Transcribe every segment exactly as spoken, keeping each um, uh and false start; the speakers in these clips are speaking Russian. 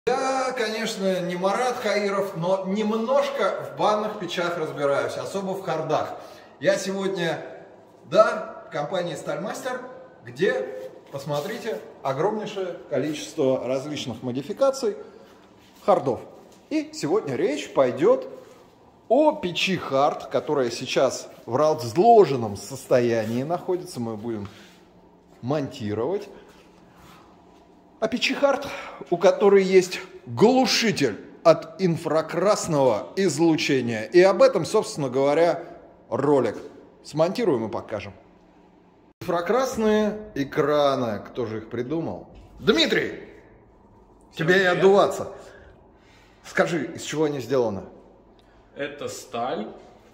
Я, конечно, не Марат Хаиров, но немножко в банных печах разбираюсь, особо в хардах. Я сегодня, да, в компании Стальмастер, где, посмотрите, огромнейшее количество различных модификаций хардов. И сегодня речь пойдет о печи хард, которая сейчас в разложенном состоянии находится. Мы будем монтировать. А печи хард, у которой есть глушитель от инфракрасного излучения. И об этом, собственно говоря, ролик. Смонтируем и покажем. Инфракрасные экраны. Кто же их придумал? Дмитрий! Всем Тебе и привет. отдуваться. Скажи, из чего они сделаны? Это сталь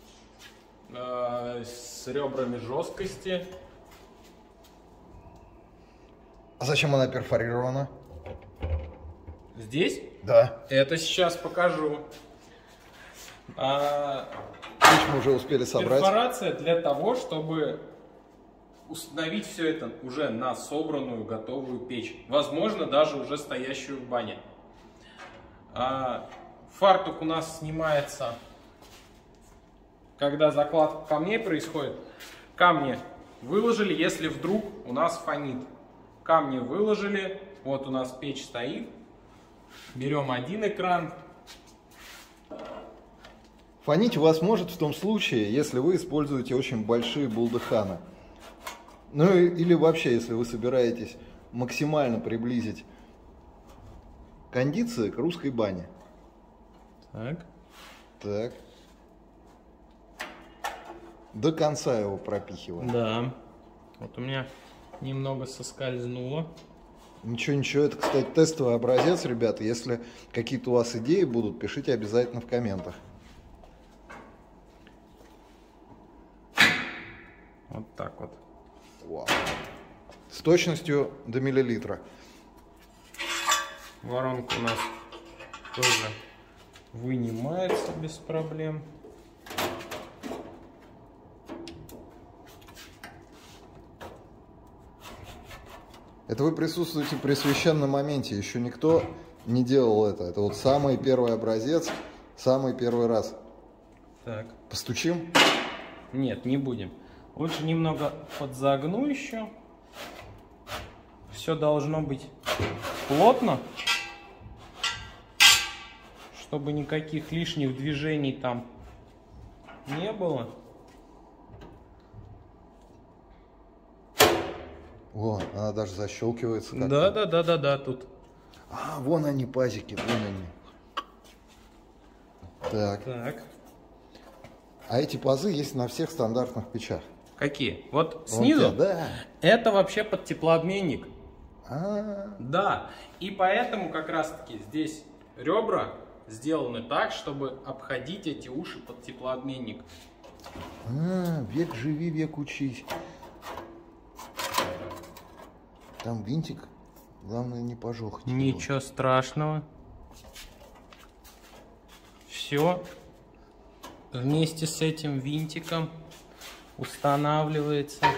э, с ребрами жесткости. А зачем она перфорирована? Здесь? Да. Это сейчас покажу. А, Печь мы уже успели собрать. перфорация для того, чтобы установить все это уже на собранную готовую печь. Возможно, даже уже стоящую в бане. А, фартук у нас снимается, когда закладка камней происходит. Камни выложили, если вдруг у нас фонит. Камни выложили, вот у нас печь стоит. Берем один экран. Фонить у вас может в том случае, если вы используете очень большие булдыханы. Ну или вообще, если вы собираетесь максимально приблизить кондиции к русской бане. Так. Так. До конца его пропихиваем. Да. Вот у меня немного соскользнуло. Ничего, ничего, это, кстати, тестовый образец, ребята. Если какие-то у вас идеи будут, пишите обязательно в комментах. Вот так вот. Вау. С точностью до миллилитра. Воронка у нас тоже вынимается без проблем. Это вы присутствуете при священном моменте. Еще никто не делал это. Это вот самый первый образец, самый первый раз. Так. Постучим? Нет, не будем. Лучше немного подзагну еще. Все должно быть плотно, чтобы никаких лишних движений там не было. Вон, она даже защелкивается. как-то. Да, да, да, да, да, тут. А, вон они, пазики, вон они. Так. Так. А эти пазы есть на всех стандартных печах. Какие? Вот Вон снизу. те, да. Это вообще под теплообменник. А, Да. И поэтому как раз таки здесь ребра сделаны так, чтобы обходить эти уши под теплообменник. а, век живи, век учись. Там винтик, главное не пожёг. Ничего страшного. Все вместе с этим винтиком устанавливается.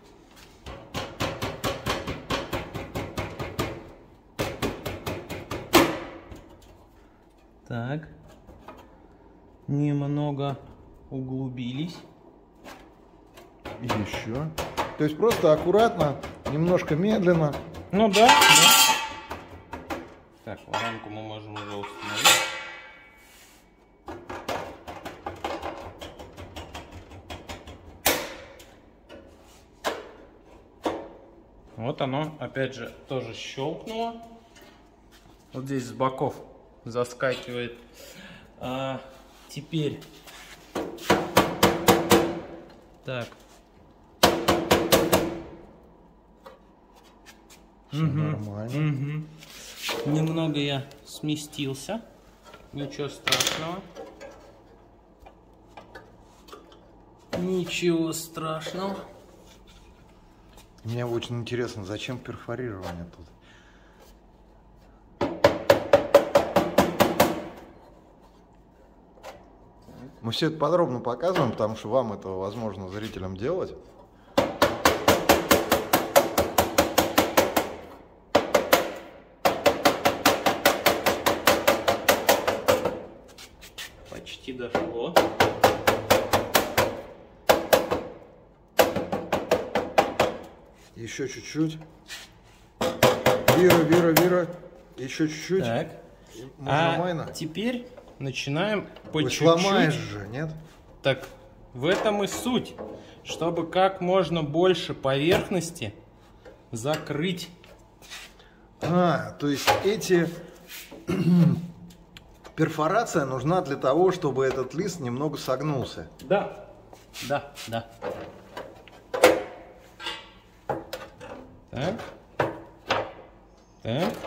Так. Немного углубились. Еще. То есть просто аккуратно, немножко медленно. Ну да, да. Так, воронку мы можем уже установить. Вот оно, опять же, тоже щелкнуло. Вот здесь с боков заскакивает. А, теперь. Так. Все Угу, нормально. угу. Немного я сместился. Ничего страшного. Ничего страшного. Мне очень интересно, зачем перфорирование тут? Мы все это подробно показываем, потому что вам это возможно зрителям делать. почти дошло. Еще чуть-чуть. Вира, Вира, Вира. Еще чуть-чуть. Так. А теперь начинаем по чуть-чуть. Сломаешь же, нет? Так, в этом и суть. Чтобы как можно больше поверхности закрыть. А, то есть эти... Перфорация нужна для того, чтобы этот лист немного согнулся. Да, да, да. Так. Так.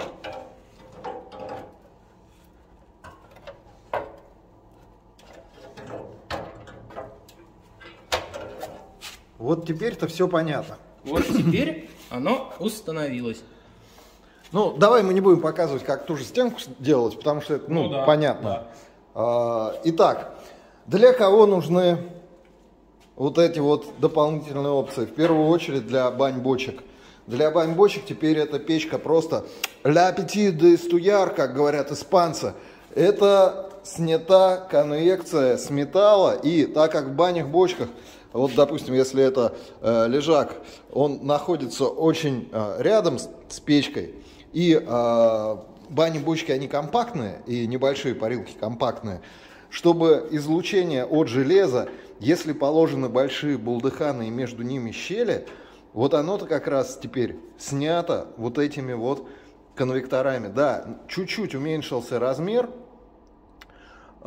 Вот теперь-то все понятно. Вот теперь оно установилось. Ну, давай мы не будем показывать, как ту же стенку делать, потому что это, ну, Ну да, понятно. да. А, итак, для кого нужны вот эти вот дополнительные опции? В первую очередь для бань-бочек. Для бань-бочек теперь эта печка просто «ля petit de стуяр», как говорят испанцы. Это снята конвекция с металла, и так как в банях-бочках, вот, допустим, если это э, лежак, он находится очень э, рядом с, с печкой, и э, бани-бочки, они компактные, и небольшие парилки компактные, чтобы излучение от железа, если положены большие булдыханы и между ними щели, вот оно-то как раз теперь снято вот этими вот конвекторами. Да, чуть-чуть уменьшился размер э,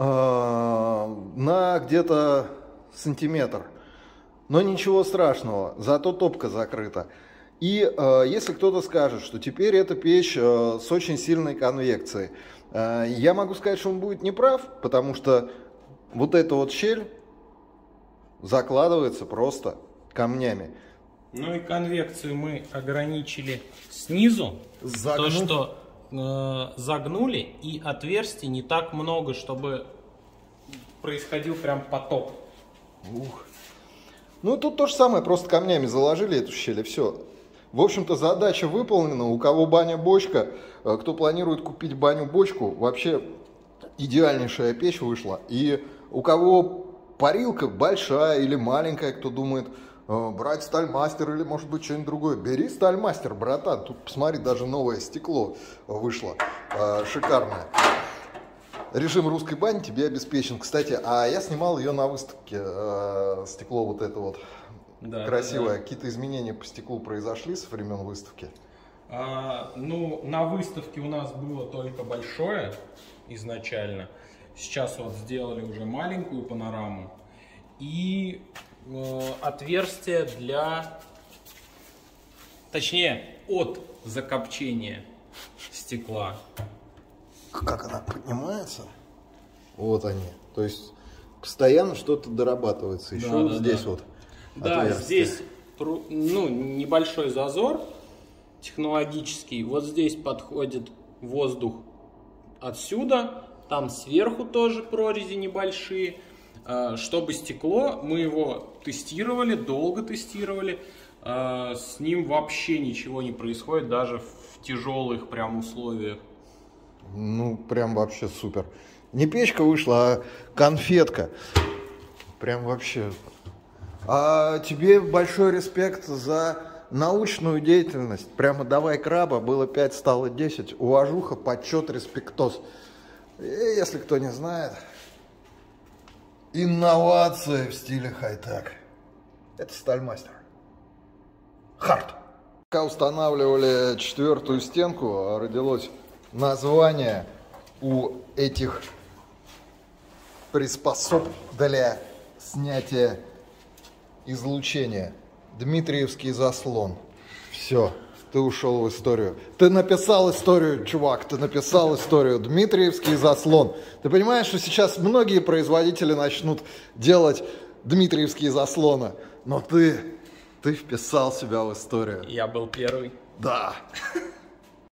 на где-то сантиметр. Но ничего страшного, зато топка закрыта. И э, если кто-то скажет, что теперь эта печь э, с очень сильной конвекцией, э, я могу сказать, что он будет неправ, потому что вот эта вот щель закладывается просто камнями. Ну и конвекцию мы ограничили снизу. Загнув. То, что э, загнули, и отверстий не так много, чтобы происходил прям поток. Ух. Ну, тут то же самое, просто камнями заложили эту щель, и все. В общем-то, задача выполнена. У кого баня-бочка, кто планирует купить баню-бочку, вообще идеальнейшая печь вышла. И у кого парилка большая или маленькая, кто думает брать стальмастер или, может быть, что-нибудь другое, бери стальмастер, братан. Тут, посмотри, даже новое стекло вышло, шикарное. Режим русской бани тебе обеспечен. Кстати, а я снимал ее на выставке. Э, стекло вот это вот да, красивое. Да. Какие-то изменения по стеклу произошли со времен выставки? А, ну, на выставке у нас было только большое изначально. Сейчас вот сделали уже маленькую панораму. И э, отверстие для... Точнее, от закопчения стекла. Как она поднимается? Вот они. То есть постоянно что-то дорабатывается. Еще да, вот да, здесь да. вот. Да, отверстие. Здесь ну, небольшой зазор технологический. Вот здесь подходит воздух отсюда. Там сверху тоже прорези небольшие. Чтобы стекло, мы его тестировали, долго тестировали. С ним вообще ничего не происходит, даже в тяжелых прям условиях. Ну, прям вообще супер. Не печка вышла, а конфетка. Прям вообще. А тебе большой респект за научную деятельность. Прямо давай краба, было пять, стало десять. Уважуха, почет, респектос. И, если кто не знает, инновации в стиле хай-тек. Это стальмастер. Хард. Пока устанавливали четвертую стенку, родилось название у этих приспособ для снятия излучения. Дмитриевский заслон. Все, ты ушел в историю. Ты написал историю, чувак, ты написал историю. Дмитриевский заслон. Ты понимаешь, что сейчас многие производители начнут делать дмитриевские заслоны, но ты, ты вписал себя в историю. Я был первый. Да.